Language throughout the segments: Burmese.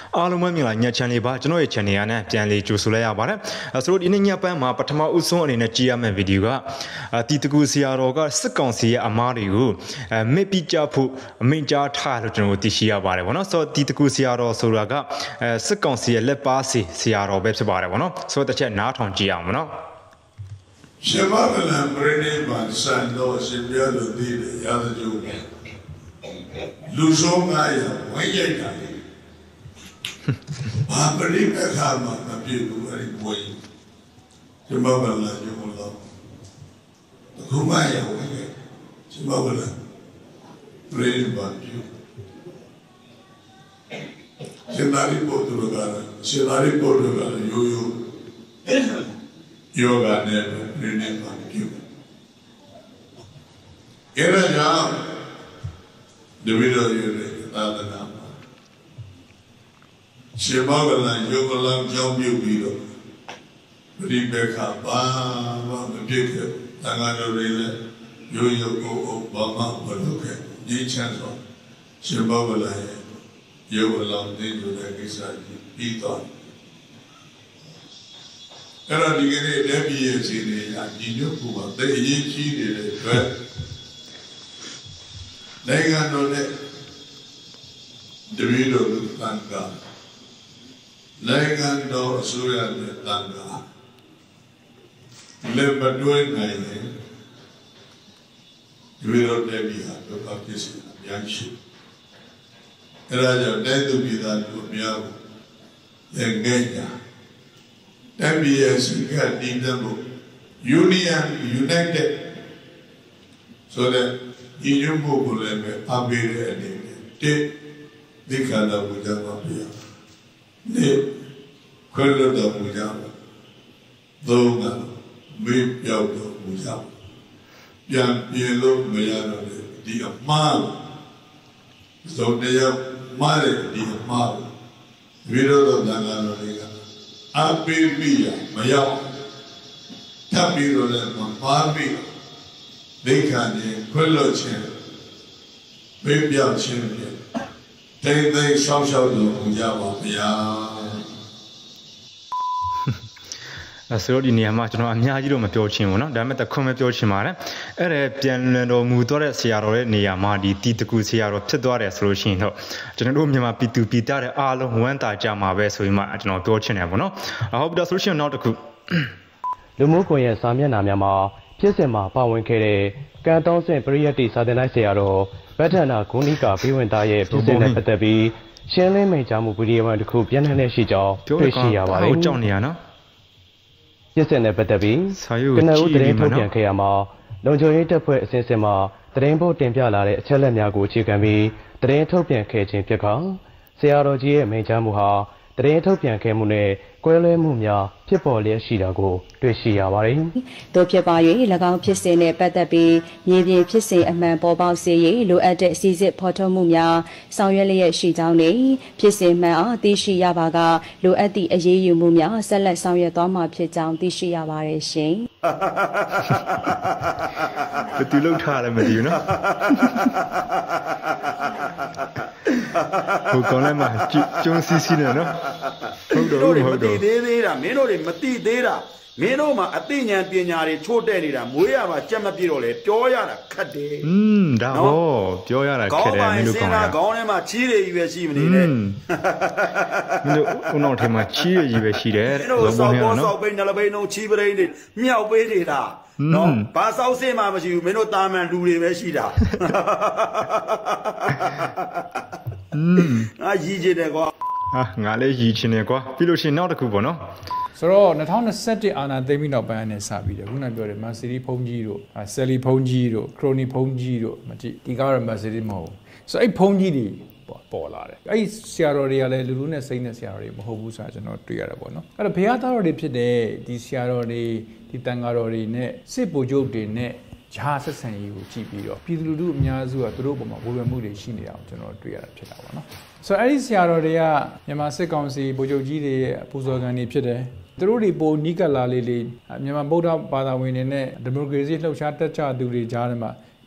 အားလုံးပဲမြင်လာညချန်လေးပါကျွန်တော်ရဲ့ channel ရနဲ့ပြန်လေးကြိုဆိုလိုက်ရပါတယ်ဆိုတော့ဒီနေ့ညပိုင်းမှာပထမဦးဆုံးအနေနဲ့ကြည့်ရမယ့်ဗီဒီယိုကတီတကူဆရာတော်ကစစ်ကောင်စီရဲ့အမားတွေကိုမစ်ပြကြဖို့အမိန့်ကြားထားလို့ကျွန်တော်သိရှိရပါတယ်ဗောနော်ဆိုတော့တီတကူဆရာတော်ဆိုတာကစစ်ကောင်စီရဲ့လက်ပါစီဆရာတော်ပဲဖြစ်ပါတယ်ဗောနော်ဆိုတော့တစ်ချက်နားထောင်ကြည့်အောင်ဗောနော်ရှင်မကလံပြိနေမှာစံတော်ရှင်ပြလို့သိတယ်ရာဇဂျုံလူဆုံး900ဝိုင်းရိုက်တာဘာပရိပခါမှာမပြေဘူးအဲ့ဒီဘွေရှင်မကလံရုံလို့အခုမှရဝိုင်းရိုက်ရှင်မကလံပြိနေပါပြုရှင်သာရိပုတ္တရာကရှင်သာရိပုတ္တရာရိုးရိုးယောဂနဲ့ပြိနေပါပြုအဲ့ဒါကြောင့်ဒီဝိရောယရဲ့သာသနာမှာရှင်မောဂလန်ယောဂလံကြောင်းပြုပြီးတော့ပရိပေခဘာမှမဖြစ်ခဲ့တန်ခါတော်တွေလည်းရိုးရိုးကိုဘာမှမလုပ်ခဲ့ဒီချမ်းသောရှင်မောဂလန်ရဲ့ယောဂလံသိကြတဲ့ကိစ္စကြီးပြီးတော့အဲ့တော့ဒီကနေ့လက်ပြည့်ရဲ့စီနေရဒီညုတ်ကသိအရေးကြီးနေတဲ့အတွက်နိုင်ငံတော်နဲ့တပည့်တော်တို့တန်ခါနိုင်ငံတော်အစိုးရနဲ့တန်ခါလက်မတွဲနိုင်ရင်တပည့်တော်တက်ပြီးဟာဒုက္ခဖြစ်စီအများကြီးအဲဒါကြောင့်တိုက်သူပြည်သားတို့အများကိုလက်ငယ်ညာတက်ပြီးရဲ့စီကတည်တဲ့မှု United ဆိုတဲ့ဒီညမှုကိုလည်းအပေးတဲ့အနေနဲ့ဒီခန္ဓာပူဇော်ပါဗျာဒီခွဲလို့တော်ပူဇော်သုံးကမေးပြောက်တော်ပူဇော်ပြန်ပြေလို့မရတော့လေဒီအမှားဇောတရားမှားတဲ့ဒီအမှားဝိရောဓသံဃာတော်တွေကအပေးပြီးရမရောက်ထပ်ပြီးတော့လည်းမပါပြီးဒိဋ္ဌာနဲ့ခွဲလို့ခြင်းမေးပြောက်ခြင်းဖြင့်တိတ်တိတ်ရှောက်ရှောက်လို့ဟောကြပါဗျာဆိုတော့ဒီနေရာမှာကျွန်တော်အများကြီးတော့မပြောချင်ဘူးเนาะဒါပေမဲ့တခွန်းပဲပြောချင်ပါတယ်အဲ့ဒါပြန်လည်တော်မူသွားတဲ့ဆရာတော်ရဲ့နေရာမှာဒီတီတကူဆရာတော်ဖြစ်သွားတယ်ဆိုလို့ရှိရင်တော့ကျွန်တော်တို့မြန်မာပြည်သူပြည်သားတဲ့အားလုံးဝမ်းသာကြမှာပဲဆိုပြီးမှကျွန်တော်ပြောချင်တယ်ပေါ့နော်ဟုတ်ပြီဒါဆိုလို့ရှိရင်နောက်တစ်ခုလူမှုကွန်ရက်စာမျက်နှာများမှာဖြစ်စဉ်မှာပါဝင်ခဲ့တဲ့ကံတောင်းဆင့်ပရိယတ်တိစာသင်တိုင်းဆရာတော်ဗတ္ထနာဂုဏိကာပြီးဝင်သားရဲ့ဖြစ်စဉ်နဲ့ပတ်သက်ပြီးရှင်းလင်းမိန့်ကြားမှုဗီဒီယိုမှတစ်ခုပြန်လှည့်နေရှိကြောင်းတွေ့ရှိရပါတယ်ဟုတ်ကြောက်နေရနော်ဖြစ်စဉ်နဲ့ပတ်သက်ပြီးကနဦးသတင်းထုတ်ပြန်ခဲ့ရမှာလုံခြုံရေးတပ်ဖွဲ့အစဉ်စဉ်မှာသတင်းပို့တင်ပြလာတဲ့အချက်အလက်များကိုအခြေခံပြီးသတင်းထုတ်ပြန်ခဲ့ခြင်းဖြစ်ကဆရာတော်ကြီးရဲ့မိန့်ကြားမှုဟာသတင်းထုတ်ပြန်ခဲ့မှုနဲ့ကွဲလွဲမှုများဖြစ်ပေါ်လျက်ရှိတာကိုတွေ့ရှိရပါတယ်။တို့ဖြစ်ပါ၍၎င်းဖြစ်စဉ်နဲ့ပတ်သက်ပြီးမြေပြင်ဖြစ်စဉ်အမှန်ပေါ်ပေါက်စေရေးလိုအပ်တဲ့စီစစ်ဖော်ထုတ်မှုများဆောင်ရွက်လျက်ရှိကြောင်းနဲ့ဖြစ်စဉ်မှန်အားသိရှိရပါကလိုအပ်သည့်အရေးယူမှုများဆက်လက်ဆောင်ရွက်သွားမှာဖြစ်ကြောင်းသိရှိရပါတယ်ရှင်။ဘယ်သူလောက်ထားလဲမသိဘူးနော်။ဟုတ်ကောင်းလိုက်မှာကျုံးစီစီနဲ့နော်ဟုတ်တော့ဟုတ်တော့မသိသေးတာမင်းတို့တွေမသိသေးတာမင်းတို့မှာအသိဉာဏ်ပညာတွေချို့တဲ့နေတာမွေးရပါကြက်မပြည့်တော့လေပြောရတာခက်တယ်ဒါဟောပြောရတာခက်တယ်မင်းတို့ကောင်းတာခေါင်းထဲမှာချီးတွေကြီးပဲရှိမနေနဲ့မင်းတို့ဦးနောက်ထဲမှာချီးတွေကြီးပဲရှိတယ်ဇော်ဘောနော်ဆောက်ပိန်းနှလပိန်းလုံးချီးပရိန်းတွေမြောက်ပေးနေတာနော်ဘာဆောက်စင်မှမရှိဘူးမင်းတို့တာမန်လူတွေပဲရှိတာငါရည်ချင်တယ်ကွာငါလည်းရည်ချင်တယ်ကွာပြီးလို့ရှိရင်နောက်တစ်ခုပေါ့နော်ဆိုတော့2021အာနာသိမ်းပြီးနောက်ပိုင်းနဲ့စပြီးတယ်ခုနပြောတယ်မာစီရီဖုန်ကြီးတို့ဆယ်လီဖုန်ကြီးတို့ခရိုနီဖုန်ကြီးတို့မကြည့်ဒီကားရမာစီရီမဟုတ်ဆိုအဲ့ဖုန်ကြီးတွေပေါ်လာတယ်အဲ့ဆရာတော်တွေကလည်းလူလူနဲ့စိတ်နဲ့ဆရာတော်တွေမဟုတ်ဘူးဆိုတာကျွန်တော်တွေ့ရတာပေါ့နော်အဲ့တော့ဘုရားသားတော်တွေဖြစ်တဲ့ဒီဆရာတော်တွေဒီတန်ဃာတော်တွေနဲ့စစ်ဗိုလ်ချုပ်တွေနဲ့ဂျာဆက်ဆံရေးကိုကြည့်ပြီးတော့ပြည်သူလူထုအများစုကသူတို့ပေါ်မှာဝေဖန်မှုတွေရှိနေတာကိုကျွန်တော်တွေ့ရတာဖြစ်တာပေါ့နော်ဆိုတော့အဲ့ဒီဆရာတော်တွေကမြန်မာစစ်ကောင်စီဗိုလ်ချုပ်ကြီးတွေရဲ့အပူဇော်ခံတွေဖြစ်တယ်သူတို့တွေပိုနီးကပ်လာလေးမြန်မာဗုဒ္ဓဘာသာဝင်တွေနဲ့ဒီမိုကရေစီလှုပ်ရှားတက်ကြသူတွေကြားထဲမှာတ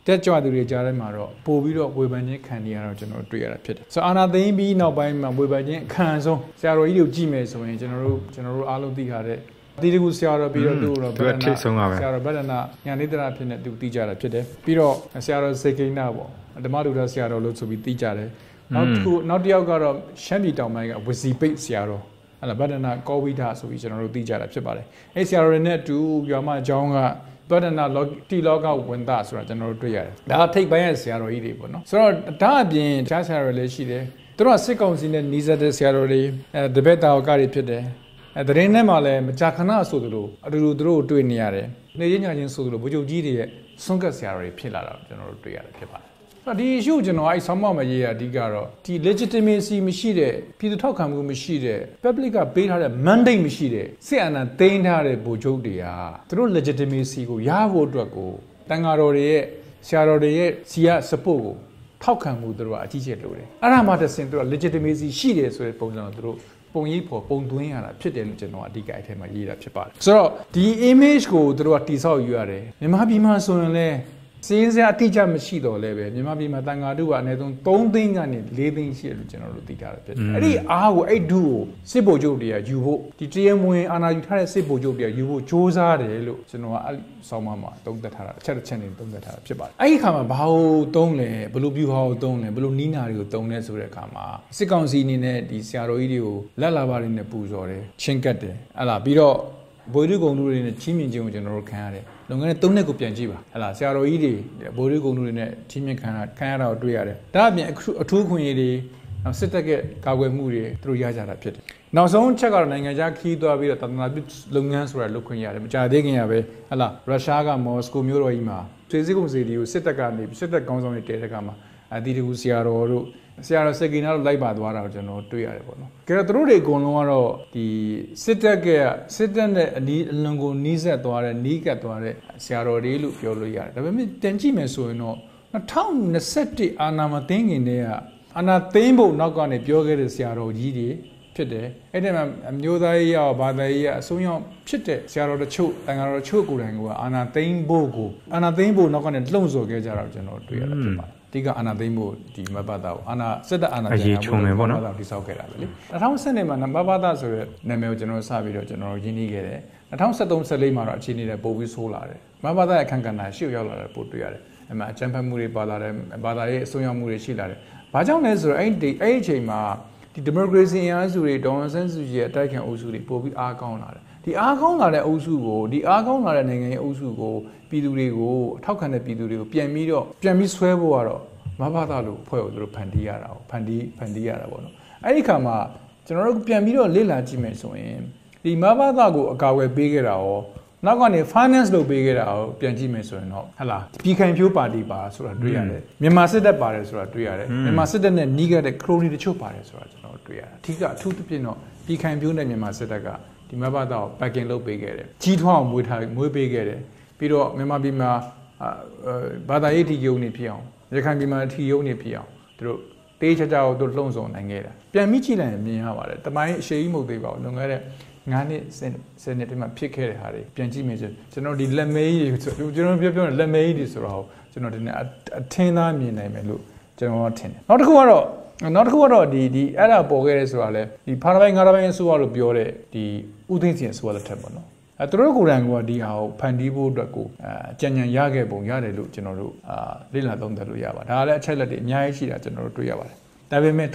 တက်ကြွသူတွေကြားထဲမှာတော့ပို့ပြီးတော့ဝေဖန်ခြင်းခံနေရတော့ကျွန်တော်တွေ့ရတာဖြစ်တယ်ဆိုတော့အာနာသိန်းပြီးနောက်ပိုင်းမှာဝေဖန်ခြင်းခံဆုံးဆရာတော်ကြီးတွေကိုကြည့်မယ်ဆိုရင်ကျွန်တော်တို့အားလုံးသိထားတဲ့ဒီတကူဆရာတော်ပြီးတော့သူ့တော့ဆရာတော်ဗဒနာညာနေတရာဖြစ်နေသူသိကြတာဖြစ်တယ်ပြီးတော့ဆရာတော်စေကိန်းနာပေါ့ဓမ္မလူတော်ဆရာတော်လို့ဆိုပြီးသိကြတယ်နောက်တစ်ယောက်ကတော့ရှမ်းပြည်တောင်ပိုင်းကဝစီပိတ်ဆရာတော်အဲ့ဒါဗဒနာကောဝိဒဆိုပြီးကျွန်တော်တို့သိကြတာဖြစ်ပါတယ်အဲ့ဆရာတော်တွေနဲ့အတူရွာမအကြောင်းကဗဒနာတီလောကဝန်သားဆိုတာကျွန်တော်တို့တွေ့ရတယ်ဒါထိပ်ပိုင်းရဲ့ဆရာတော်ကြီးတွေပေါ့နော်ဆိုတော့ဒါအပြင်တခြားဆရာတော်တွေလည်းရှိတယ်သူတို့ကစစ်ကောင်စီနဲ့နှီးစပ်တဲ့ဆရာတော်တွေတပည့်တာဝကတွေဖြစ်တယ်တရင်ထဲမှာလည်းမကြာခဏဆိုသလိုအတူတူသူတို့တွေ့နေရတယ်နေရင်းညာချင်းဆိုသလိုဗိုလ်ချုပ်ကြီးတွေရဲ့ဆွန့်ကပ်ဆရာတော်တွေဖြစ်လာတာကျွန်တော်တို့တွေ့ရတယ်ဖြစ်ပါတယ်ဒီ issue ကျွန်တော်အဲ့ဆောင်းမမရေးရအဓိကတော့ဒီ legitimacy မရှိတဲ့ပြည်သူထောက်ခံမှုမရှိတဲ့ public ကပေးထားတဲ့ mandate မရှိတဲ့စစ်အာဏာသိမ်းထားတဲ့ဗိုလ်ချုပ်တွေကသူတို့ legitimacy ကိုရဖို့အတွက်ကိုတန်ဃာတော်တွေရဲ့ဆရာတော်တွေရဲ့စီရ support ကိုထောက်ခံမှုသူတို့ကအကြီးကျယ်လိုတယ်အဲ့ဒါမှတစ်ဆင့်သူတို့ legitimacy ရှိတယ်ဆိုတဲ့ပုံစံကိုသူတို့ပုံရိပ်ဖို့ပုံသွင်းရတာဖြစ်တယ်လို့ကျွန်တော်အဓိကအဲ့ထဲမှာရေးတာဖြစ်ပါတယ်ဆိုတော့ဒီ image ကိုသူတို့ကတိဆောက်ယူရတယ်မြန်မာပြည်မှာဆိုရင်လည်းစီးစရာအတိအကျမရှိတော့လဲပဲမြန်မာပြည်မှာတန်ဃာတုကအနည်းဆုံး3သိန်းကနေ4သိန်းရှိတယ်လို့ကျွန်တော်တို့သိထားတာဖြစ်တယ်အဲ့ဒီအားကိုအဲ့ဒုကိုစစ်ဗိုလ်ချုပ်တွေကယူဖို့ဒီတရမဝင်အာဏာယူထားတဲ့စစ်ဗိုလ်ချုပ်တွေကယူဖို့စ조사တယ်လို့ကျွန်တော်ကအဲ့ဆောင်းမှာသုံးသပ်ထားတာအချက်တစ်ချက်နဲ့သုံးသပ်ထားတာဖြစ်ပါတယ်အဲ့ဒီအခါမှာဘာလို့သုံးလဲဘယ်လိုပြူဟာကိုသုံးလဲဘယ်လိုနီးနာတွေကိုသုံးလဲဆိုတဲ့အခါမှာစစ်ကောင်စီအနေနဲ့ဒီဆရာတော်ကြီးတွေကိုလက်လာပါတွေနဲ့ပူဇော်တယ်ချင်းကတ်တယ်ဟလာပြီးတော့ဘိုးတို့ကုံတို့တွေနဲ့ချင်းမြင်ခြင်းကိုကျွန်တော်တို့ခံရတယ်လုံငန်းနဲ့3နှစ်ကိုပြန်ကြည့်ပါဟလာဆရာတော်ကြီးတွေဘိုးတို့ကုံတို့တွေနဲ့ချင်းမြင်ခံရတာကိုတွေ့ရတယ်ဒါအပြင်အထူးခွင့်ရေးတွေစစ်တပ်ကကာကွယ်မှုတွေသူတို့ရကြတာဖြစ်တယ်နောက်ဆုံးချက်ကတော့နိုင်ငံခြားခီးသွားပြီးတော့တသနာပြုလုပ်ငန်းဆိုတာလုပ်ခွင့်ရတယ်မကြသေးခင်ရပဲဟလာရုရှားကမော်စကိုမြို့တော်ကြီးမှာဆွေးစည်းကုန်စီတွေကိုစစ်တပ်ကနေစစ်တပ်ကောင်းဆောင်တွေတဲတဲ့ကမှာအတီတကူဆရာတော်တို့ဆရာတော်စက်ကီနာတို့လိုက်ပါသွားတာကိုကျွန်တော်တွေ့ရတယ်ပေါ့နော်ကြတော့သူတို့တွေအကုန်လုံးကတော့ဒီစစ်တပ်နဲ့အလွန်ကိုနီးစပ်သွားတဲ့နီးကပ်သွားတဲ့ဆရာတော်တွေလို့ပြောလို့ရတယ်ဒါပေမဲ့တင်ကြည့်မယ်ဆိုရင်တော့2021အာဏာမသိမ်းခင်တည်းကအာဏာသိမ်းဖို့နောက်ကနေပြောခဲ့တဲ့ဆရာတော်ကြီးတွေဖြစ်တယ်အဲ့ဒီမှာအမျိုးသားရေးရောဘာသာရေးအဆုံးရောက်ဖြစ်တဲ့ဆရာတော်တို့ချုပ်တန်ဃာတော်ချုပ်ကိုယ်တိုင်ကအာဏာသိမ်းဖို့နောက်ကနေလှုံ့ဆော်ခဲ့ကြတာကိုကျွန်တော်တွေ့ရတာဖြစ်ပါတယ်ဒီကအာဏာသိမ်းဖို့ဒီမဘတာကိုအာဏာစစ်တပ်အာဏာသိမ်းဖို့မဘတာတိစောက်ခဲ့တာပဲလေ2010မှာမဘတာဆိုတဲ့နာမည်ကိုကျွန်တော်စပြီးတော့ကျွန်တော်ရင်းနှီးခဲ့တယ်2013-14မှာတော့အခြေအနေတွေပိုပြီးဆိုးလာတယ်မဘတာရဲ့အခန့်ကဏ္ဍရှေ့ရောက်လာတယ်ပို့တွေ့ရတယ်အဲ့မှာအကြမ်းဖက်မှုတွေပါလာတယ်ဘာသာရေးအစွန်းရောက်မှုတွေရှိလာတယ်ဘာကြောင့်လဲဆိုတော့အဲ့ဒီအချိန်မှာဒီဒီမိုကရေစီအင်အားစုတွေဒေါ်အောင်ဆန်းစုကြည်ရဲ့အတိုက်ခံအုပ်စုတွေပိုပြီးအားကောင်းလာတယ်ဒီအားကောင်းလာတဲ့အုပ်စုကိုဒီအားကောင်းလာတဲ့နိုင်ငံရေးအုပ်စုကိုပြည်သူတွေကိုအထောက်ခံတဲ့ပြည်သူတွေကိုပြန်ပြီးဆွဲဖို့ကတော့မဘာသာလို့ဖွဲ့ကိုသူတို့ဖန်တီးရတာဖန်တီးရတာပေါ့နော်အဲ့ဒီခါမှာကျွန်တော်တို့ပြန်ပြီးတော့လေ့လာကြည့်မယ်ဆိုရင်ဒီမဘာသာကိုအကာအကွယ်ပေးခဲ့တာရောနောက်ကနေ finance လုပ်ပေးခဲ့တာရောပြန်ကြည့်မယ်ဆိုရင်တော့ဟလာပြည်ခိုင်ဖြိုးပါတီပါဆိုတာတွေ့ရတယ်မြန်မာစစ်တပ်ပါတယ်ဆိုတာတွေ့ရတယ်မြန်မာစစ်တပ်နဲ့နှီးခဲ့တဲ့ခရိုနီတချို့ပါတယ်ဆိုတာကျွန်တော်တွေ့ရတယ်အထူးအထူးသဖြင့်တော့ပြည်ခိုင်ဖြိုးနဲ့မြန်မာစစ်တပ်ကဒီမဘာသာကို backing လုပ်ပေးခဲ့တယ်ကြီးထွားအောင်မွေးပေးခဲ့တယ်ပြီးတော့မြန်မာပြည်မှာဘာသာရေးထီယုံနေဖြစ်အောင်ရခိုင်ပြည်မှာထီယုံနေဖြစ်အောင်သူတို့တေးချာကိုသူလှုံ့ဆော်နိုင်ခဲ့တာပြန်ပြီးကြည့်လိုက်ရင်မြင်ရပါတယ်တမိုင်းအရှိကြီးမဟုတ်သေးပါဘူးလွန်ခဲ့တဲ့9နှစ်10နှစ်တည်းမှာဖြစ်ခဲ့တဲ့ဟာတွေပြန်ကြည့်မယ်ဆိုကျွန်တော်ဒီလက်မဲကြီးတွေကျွန်တော်ပြောလက်မဲကြီးတွေဆိုတော့ကျွန်တော်ဒီနေ့အထင်းသားမြင်နိုင်မယ်လို့ကျွန်တော်ထင်တယ်နောက်တစ်ခုကတော့ဒီအဲ့ဒါပေါ်ခဲ့တဲ့ဆိုတာလဲဒီဖားပိုင်း9ပိုင်းအစိုးရလို့ပြောတဲ့ဒီဥသိမ်းစီအစိုးရလက်ထက်ပေါ့နော်သူတို့ကိုယ်တိုင်ကဒီဟာကိုဖန်တီးဖို့အတွက်ကိုကြံ့ရခဲ့ပုံရတယ်လို့ကျွန်တော်တို့လေ့လာသုံးသပ်လို့ရပါတယ်ဒါကလည်းအချက်လက်တွေအများကြီးရှိတာကျွန်တော်တို့တွေ့ရပါတယ်ဒါပေမဲ့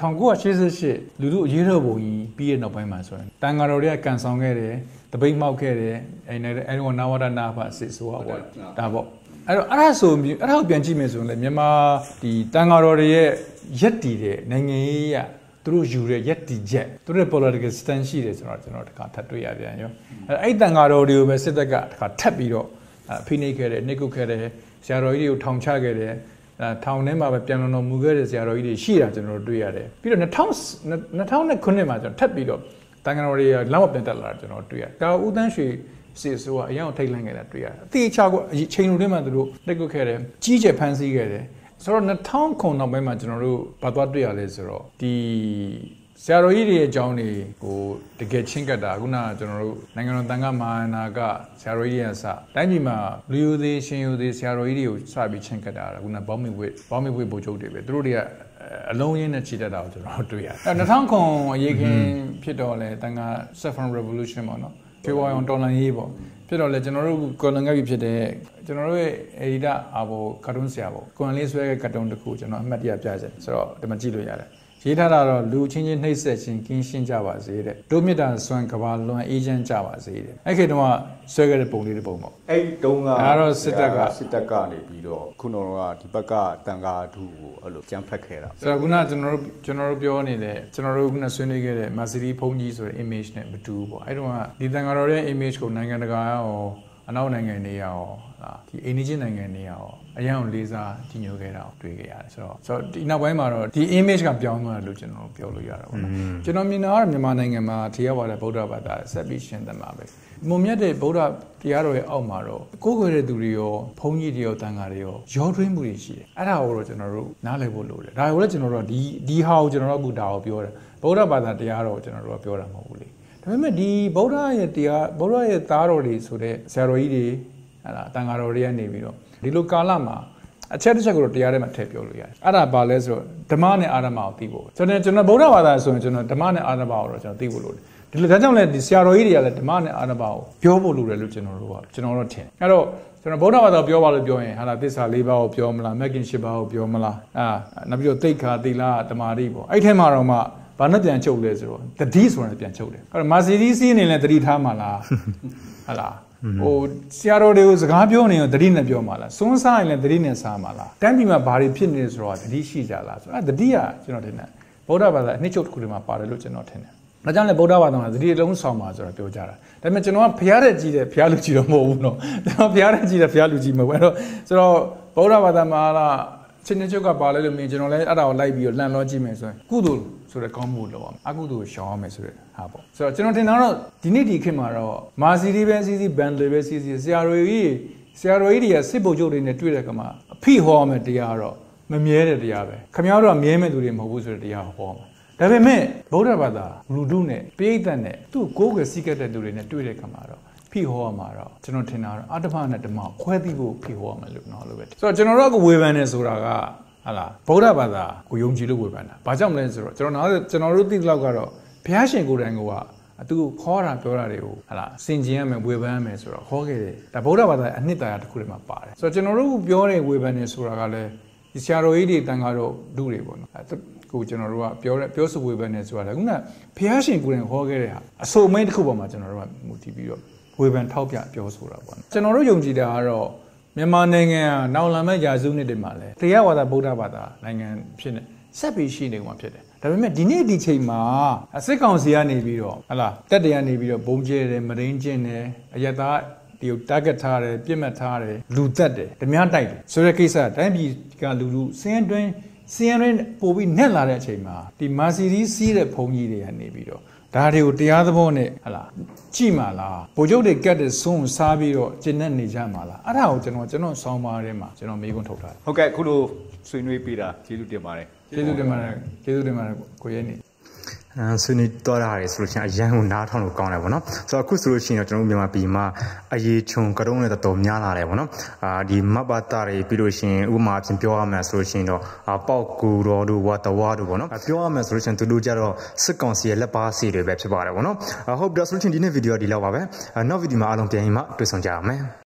1988လူထုအရေးတော်ပုံကြီးပြီးတဲ့နောက်ပိုင်းမှာဆိုရင်တန်ဃာတော်တွေကကန်ဆောင်ခဲ့တယ်တပိတ်မှောက်ခဲ့တယ်အဲ့တော့နာဝဒနာဖစစ်ဆိုတော့ပေါ့ဒါပေါ့အဲ့ဒါကိုပြန်ကြည့်မယ်ဆိုရင်လည်းမြန်မာဒီတန်ဃာတော်တွေရဲ့ရက်တည်တဲ့နိုင်ငံရေးရသူတို့ယူတဲ့ရက်တီချက်သူတို့ political stance ရှိတယ်ဆိုတော့ကျွန်တော်တခါထပ်တွေ့ရပြန်ရောအဲ့တန်ဃာတော်တွေကိုပဲစစ်တပ်ကတခါထပ်ပြီးတော့ဖိနှိပ်ခဲ့တယ်နှိပ်ကွပ်ခဲ့တယ်ဆရာတော်ကြီးတွေကိုထောင်ချခဲ့တယ်ထောင်ထဲမှာပဲပြန်တော်မူခဲ့တဲ့ဆရာတော်ကြီးတွေရှိတာကျွန်တော်တို့တွေ့ရတယ်ပြီးတော့2009မှာကျွန်တော်ထပ်ပြီးတော့တန်ဃာတော်တွေကလောက်ပြန်တက်လာတာကျွန်တော်တွေ့ရတယ်ဒါဦးတန်းရွှေစစ်ဆိုကအရင်ထိတ်လန့်ခဲ့တာတွေ့ရတယ်အသေးချာကအချိန်လိုတည်းမှာသူတို့နှိပ်ကွပ်ခဲ့တယ်ကြီးကျယ်ဖန်ဆီးခဲ့တယ်ဆိုတော့2009နောက်ပိုင်းမှာကျွန်တော်တို့ဘာသွားတွေ့ရလဲဆိုတော့ဒီဆရာတော်ကြီးတွေအကြောင်းတွေကိုတကယ်ချင်းကပ်တာခုနကျွန်တော်တို့နိုင်ငံတော်တန်ခါမဟာနာကဆရာတော်ကြီးတွေကစတိုင်းပြည်မှာလူယိုသေးရှင်ယိုသေးဆရာတော်ကြီးတွေကိုစပြီးချင်းကပ်တာခုနဘောင်းမီဝိတ်ဗိုလ်ချုပ်တွေပဲသူတို့တွေကအလုံးရင်းနဲ့ခြေတက်တာကိုကျွန်တော်တွေ့ရတယ်2009အရေးခင်းဖြစ်တော့လဲတန်ခါ Saffron Revolution ပေါ့နော်ဖေဖော်ဝါရီတော်လှန်ရေးပေါ့ဖြစ်တော့လဲကျွန်တော်တို့ကိုလွန်ခဲ့ပြီဖြစ်တဲ့ကျွန်တော်တို့ရဲ့အဒီတာကာတွန်းဆရာပေါ့ကွန်လေးဆွဲတဲ့ကာတွန်းတစ်ခုကျွန်တော်အမှတ်တရပြချက်ဆိုတော့ဒီမှာကြည့်လို့ရတယ်ရေးထားတာတော့လူချင်းချင်းနှိပ်စက်ခြင်းကင်းရှင်းကြပါစေတဲ့တို့မြတ်တာစွမ်းကဘာလွန်အေးချမ်းကြပါစေတဲ့အဲ့ခေတ်တုန်းကဆွဲခဲ့တဲ့ပုံလေးတစ်ပုံပေါ့အဲ့တုန်းကအဲ့တော့စစ်တပ်ကနေပြီးတော့ခုနကဒီဘက်ကတန်ခါထုကိုအဲ့လိုကြမ်းဖက်ခဲ့တာဆိုတော့ခုနကျွန်တော်တို့ပြောနေတဲ့ကျွန်တော်တို့ခုနဆွေးနွေးခဲ့တဲ့မာစီရီဖုန်ကြီးဆိုတဲ့ image နဲ့မတူဘူးပေါ့အဲ့တုန်းကဒီတန်ခါတော်ရဲ့ image ကိုနိုင်ငံတကာရောအနောက်နိုင်ငံတွေရောဒီအိန္ဒိယနိုင်ငံတွေရောအရန်ကိုလေးစားကြီးညိုခဲ့တာကိုတွေ့ခဲ့ရတယ်ဆိုတော့ဒီနောက်ပိုင်းမှာတော့ဒီ image ကပြောင်းသွားတယ်လို့ကျွန်တော်ပြောလို့ရတာပေါ့နော်ကျွန်တော်မြင်တာကတော့မြန်မာနိုင်ငံမှာတရားဝါဒဗုဒ္ဓဘာသာဆက်ပြီးရှင်းသမှာပဲမုံမြတ်တဲ့ဗုဒ္ဓတရားတော်ရဲ့အောက်မှာတော့ကိုးကွယ်တဲ့သူတွေရောဘုန်းကြီးတွေရောတန်ဃာတွေရောထွေးမှုတွေရှိတယ်အဲ့ဒါကိုတော့ကျွန်တော်တို့နားလည်ဖို့လိုတယ်ဒါကိုလည်းကျွန်တော်တို့ဒီဟာကိုကျွန်တော်တို့အခုဒါကိုပြောတယ်ဗုဒ္ဓဘာသာတရားတော်ကိုကျွန်တော်တို့ကပြောတာမဟုတ်ဘူးလေဒါပေမဲ့ဒီဗုဒ္ဓရဲ့တရားဗုဒ္ဓရဲ့သားတော်တွေဆိုတဲ့ဆရာတော်ကြီးတွေဟာလားတန်ဃာတော်တွေကနေပြီးတော့ဒီလိုကာလမှာအချက်တစ်ချက်ကိုတော့တရားထဲမှာထည့်ပြောလို့ရတယ်အဲ့ဒါဘာလဲဆိုတော့ဓမ္မနဲ့အာရမကိုသိဖို့ကျွန်တော်ဗုဒ္ဓဘာသာဆိုရင်ကျွန်တော်ဓမ္မနဲ့အာရမကိုတော့ကျွန်တော်သိဖို့လိုတယ်ဒီလိုဒါကြောင့်လည်းဒီဆရာတော်ကြီးတွေကလည်းဓမ္မနဲ့အာရမကိုပြောဖို့လိုတယ်လို့ကျွန်တော်တို့ထင်အဲ့တော့ကျွန်တော်ဗုဒ္ဓဘာသာပြောပါလို့ပြောရင်ဟာလားသစ္စာ၄ပါးကိုပြောမလားမဂ္ဂင်၈ပါးကိုပြောမလားနောက်ပြီးတော့သိက္ခာသီလတမာတိပေါ့အဲ့ထဲမှာတော့မှဘာနဲ့ပြန်ချုပ်လဲဆိုတော့တတိဆိုတာပြန်ချုပ်တယ်အဲ့တော့မာစီရီစီးအနေနဲ့တတိထားမှာလားဟာလားဟိုဆရာတော်တွေကိုစကားပြောနေရင်တတိနဲ့ပြောမှာလားစွန်းစားရင်လည်းတတိနဲ့စားမှာလားတန်းပြည်မှာဘာတွေဖြစ်နေလဲဆိုတော့တတိရှိကြလားဆိုတော့တတိကကျွန်တော်ထင်တယ်ဗုဒ္ဓဘာသာအနှစ်ချုပ်တစ်ခုတည်းမှာပါတယ်လို့ကျွန်တော်ထင်တယ်ဒါကြောင့်လည်းဗုဒ္ဓဘာသာမှာတတိအလုံးဆောင်ပါဆိုတာပြောကြတာဒါပေမဲ့ကျွန်တော်ကဘုရားတဲ့ကြီးတဲ့ဘုရားလူကြီးတော့မဟုတ်ဘူးနော်ကျွန်တော်ဘုရားတဲ့ကြီးတဲ့ဘုရားလူကြီးမဟုတ်ဘူးအဲ့တော့ဆိုတော့ဗုဒ္ဓဘာသာမှာလားချင်းချင်းချုပ်ကပါလဲလို့မြင်ကျွန်တော်လည်းအဲ့ဒါကိုလိုက်ပြီးတော့လှန်လောကြည့်မယ်ဆိုရင်ကုသိုလ်ဆိုတဲ့ကောင်းမှုလို့ပါအကုသိုလ်ရှောင်ရမယ်ဆိုတဲ့ဟာပေါ့ဆိုတော့ကျွန်တော်ထင်တာတော့ဒီနေ့ဒီခေတ်မှာတော့မာစီရီပဲစီစီဘန်လေပဲစီစီဆရာတော်ကြီးတွေကစစ်ဗိုလ်ချုပ်တွေနဲ့တွေ့တဲ့ကမှာအဖိဟောရမယ်တရားတော့မမြဲတဲ့တရားပဲခမည်းတော်ကမြဲမဲ့သူတွေမဟုတ်ဘူးဆိုတဲ့တရားဟောမှာဒါပေမဲ့ဗုဒ္ဓဘာသာလူထုနဲ့ပိဋကတ်နဲ့သူ့ကိုယ်ကိုယ်စီးကပ်တဲ့သူတွေနဲ့တွေ့တဲ့ကမှာတော့ဖိဟောရမှာတော့ကျွန်တော်ထင်တာတော့အတ္တမနဲ့ဓမ္မခွဲသိဖို့ဖိဟောရမယ်လို့နော်လို့ပဲဆိုတော့ကျွန်တော်တို့ကဝေဖန်နေဆိုတာကဟာလားဗုဒ္ဓဘာသာကိုယုံကြည်လို့ဝေဖန်တာဘာကြောင့်မလဲဆိုတော့ကျွန်တော်တို့သိတဲ့လောက်ကတော့ဘုရားရှင်ကိုယ်တိုင်ကအတူခေါ်တာပြောတာတွေကိုဟာလားစင်ကျင်ရမယ်ဝေဖန်ရမယ်ဆိုတော့ခေါ်ခဲ့တယ်ဒါဗုဒ္ဓဘာသာအနှစ်သာရတစ်ခုတည်းမှာပါတယ်ဆိုတော့ကျွန်တော်တို့ပြောတဲ့ဝေဖန်နေဆိုတာကလည်းဒီဆရာတော်ကြီးတွေတန်ခါတော်လူတွေပေါ့နော်ကိုကျွန်တော်တို့ကပြောဆိုဝေဖန်နေဆိုတာကခုနဘုရားရှင်ကိုယ်တိုင်ခေါ်ခဲ့တဲ့ဟာအဆိုမိတ်တစ်ခုပေါ်မှာကျွန်တော်တို့ကမူတည်ပြီးတော့ဝေဖန်ထောက်ပြပြောဆိုတာပေါ့နော်ကျွန်တော်တို့ယုံကြည်တာကတော့မြန်မာနိုင်ငံကနောက်လာမဲ့ရာစုနှစ်တွေမှာလဲတရားဝါဒဗုဒ္ဓဘာသာနိုင်ငံဖြစ်နေဆက်ပြီးရှိနေမှာဖြစ်တယ်ဒါပေမဲ့ဒီနေ့ဒီချိန်မှာစစ်ကောင်စီကနေပြီးတော့ဟလာတက်တရားနေပြီးတော့ဘုံကျဲတယ်မရင်းကျင်းတယ်အယက်သားဒီ target ထားတယ်ပြစ်မှတ်ထားတယ်လူသက်တယ်ဓမြတိုက်တယ်ဆိုတဲ့ကိစ္စတိုင်းပြည်ကလူစင်းတွင်းပို့ပြီးနဲ့လာတဲ့အချိန်မှာဒီမာစီရီစီးတဲ့ဘုံကြီးတွေကနေပြီးတော့ဒါတွေကိုတရားသဘောနဲ့ဟလာကြည့်မှာလားဗိုလ်ချုပ်တွေကတ်တဲ့စွန်းစားပြီးတော့ကျင့်နေနေကြမှာလားအဲ့ဒါကိုကျွန်တော်ဆောင်းပါးထဲမှာကျွန်တော်မေးခွန်းထုတ်ထားတယ်ဟုတ်ကဲ့အခုလိုဆွေးနွေးပေးတာကျေးဇူးတင်ပါတယ်ကိုရဲနေဆွေးနွေးတော့ရတယ်ဆိုလို့ရှိရင်အရန်ကိုနားထောင်လို့ကောင်းတယ်ဗောနော်ဆိုတော့အခုဆိုလို့ရှိရင်တော့ကျွန်တော်တို့မြန်မာပြည်မှာအရေးချုံကတုံးနဲ့တော်များလာတယ်ဗောနော်ဒီမဘတာတွေပြီးလို့ရှိရင်ဥပမာအဖြစ်ပြောရမယ်ဆိုလို့ရှိရင်တော့ပေါက်ကူတော်တို့ဝါတဝါတို့ဗောနော်ပြောရမယ်ဆိုလို့ရှိရင်သူတို့ကြတော့စစ်ကောင်စီရဲ့လက်ပါစီတွေပဲဖြစ်ပါတယ်ဗောနော်ဟုတ်ပြီဆိုလို့ရှိရင်ဒီနေ့ဗီဒီယိုဒီလောက်ပါပဲနောက်ဗီဒီယိုမှာအားလုံးပြန်ပြီးမှတွေ့ဆုံကြရမယ်